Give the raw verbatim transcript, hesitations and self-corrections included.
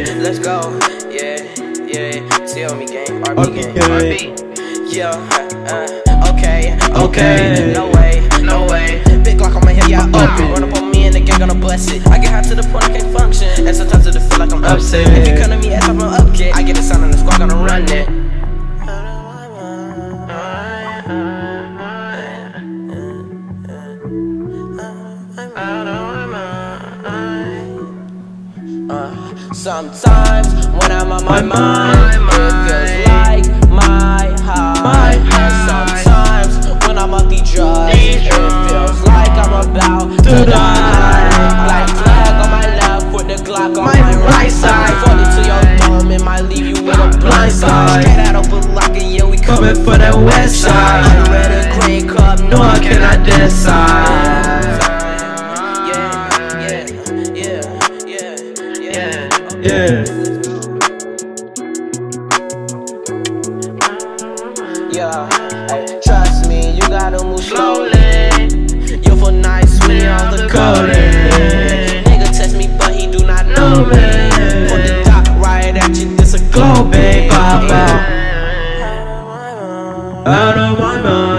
Yeah, let's go. Yeah, yeah. Tell me, gang. R B, gang. R B. Yeah. Uh, okay. Okay. No way. No way. Big Glock on my head, yeah. Up. Run up on me and the gang gonna bust it. I get hot to the point I can't function, and sometimes it feel like I'm upset. If you come to me, ass up, I'm up, kid. I get the sound and the squad gonna run it. Uh, sometimes when I'm on my mind, it feels like my high. And sometimes when I'm up these drugs, it feels like I'm about to die. Black flag on my left with the Glock on my right side. Fall into your dome, it might leave you with a blind side. Straight out open lock and yeah, we coming for that west side. I'm ready to green cup, no I cannot decide. Yeah. Yeah, hey, trust me, you gotta move slowly. You feel nice when you're on the coding. Nigga test me, but he do not know me. Put the dot right at you, this a glow, babe. Pop out. Out of my mind.